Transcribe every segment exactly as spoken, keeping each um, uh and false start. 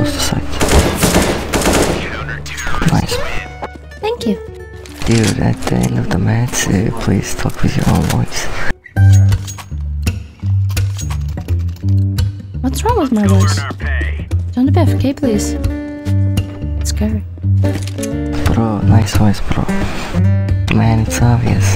close to sight. Nice. Thank you. Dude, at the end of the match, uh, please talk with your own voice. What's wrong with my voice? Don't be F K, please. It's scary. Bro, nice voice, bro. Man, it's obvious.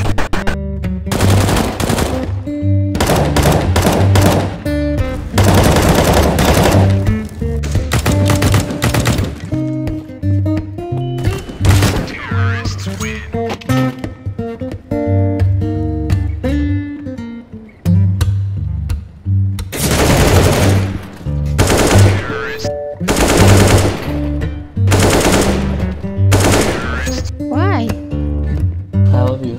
Why? I love you.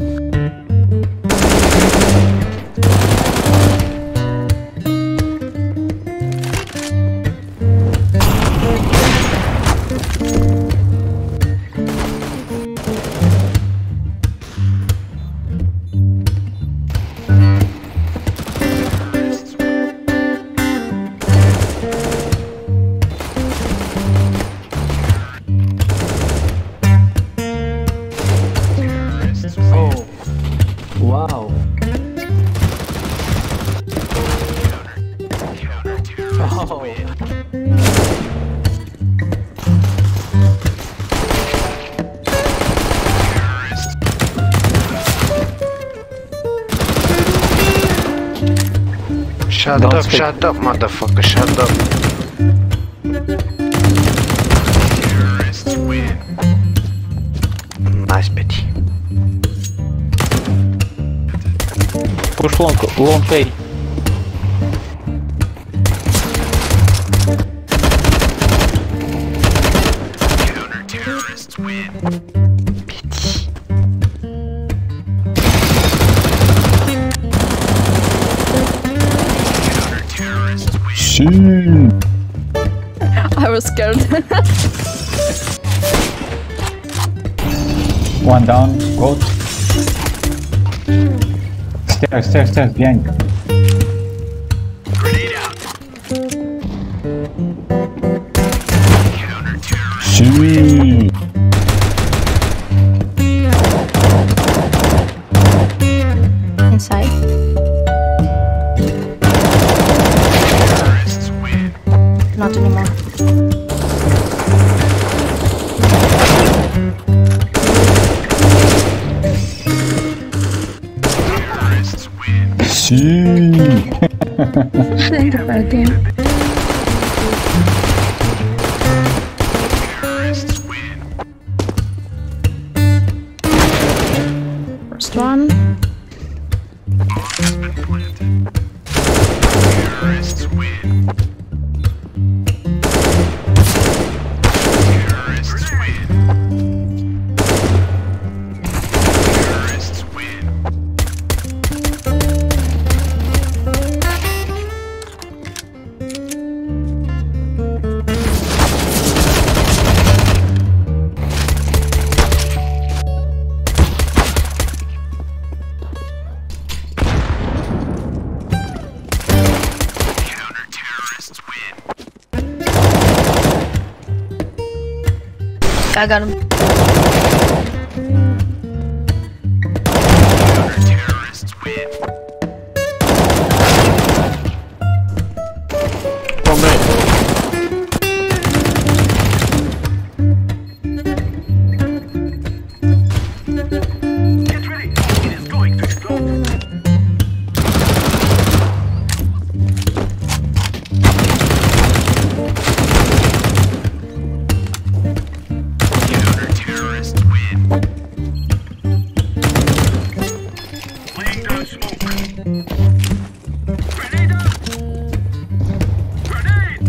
Wow. Oh. Shut Don't up, speak. shut up, motherfucker, shut up. Nice, Betty. Push long, long A. Counter-terrorists win. Betty. Counter-terrorists win. I was scared. One down, goat. Stairs, stairs, stairs, behind. Grenade out. Counter-terrorists Shit. Inside. terrorists win. Not anymore. Terrorists win. Shit. Thank you for the game. Terrorists win. First one. Bombs been planted. Terrorists win. Terrorists win. Terrorists win. Counter-terrorists win. I got him. Counter-terrorists win. Bomb A. Get ready. It is going to explode. Counter-terrorists win. Laying down smoke. Grenade out. Grenade.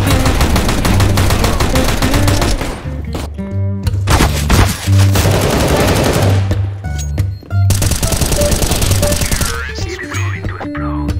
Terrorists win. To explode.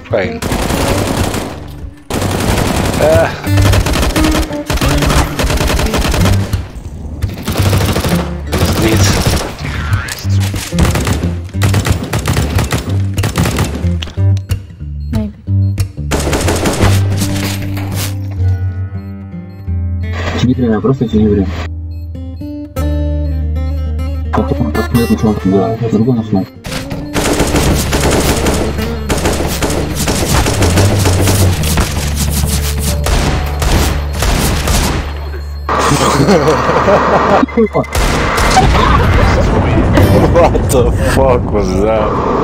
Fine. Ah. Leads. Maybe. Тяни время, просто тяни время. Потом посмотрим, что он там делает. По-другому начинать. What the fuck was that?